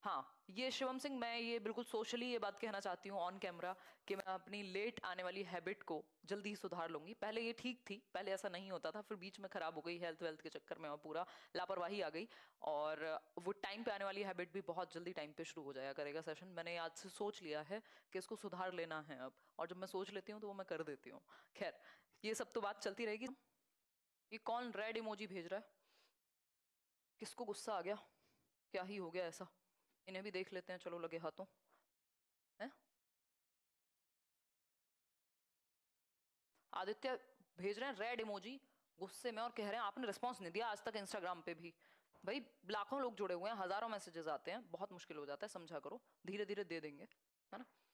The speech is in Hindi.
हाँ, ये शिवम सिंह, मैं ये बिल्कुल सोशली ये बात कहना चाहती हूँ ऑन कैमरा कि मैं अपनी लेट आने वाली हैबिट को जल्दी ही सुधार लूंगी। पहले ये ठीक थी, पहले ऐसा नहीं होता था, फिर बीच में खराब हो गई हेल्थ वेल्थ के चक्कर में और पूरा लापरवाही आ गई। और वो टाइम पे आने वाली हैबिट भी बहुत जल्दी टाइम पे शुरू हो जाया करेगा सेशन। मैंने आज से सोच लिया है कि इसको सुधार लेना है अब, और जब मैं सोच लेती हूँ तो वो मैं कर देती हूँ। खैर, ये सब तो बात चलती रहेगी। ये कौन रेड इमोजी भेज रहा है? किसको गुस्सा आ गया? क्या ही हो गया ऐसा? इन्हें भी देख लेते हैं, चलो लगे हाथों। है आदित्य भेज रहे हैं रेड इमोजी गुस्से में, और कह रहे हैं आपने रिस्पांस नहीं दिया आज तक इंस्टाग्राम पे भी। भाई, लाखों लोग जुड़े हुए हैं, हजारों मैसेजेस आते हैं, बहुत मुश्किल हो जाता है, समझा करो, धीरे धीरे दे देंगे, है ना।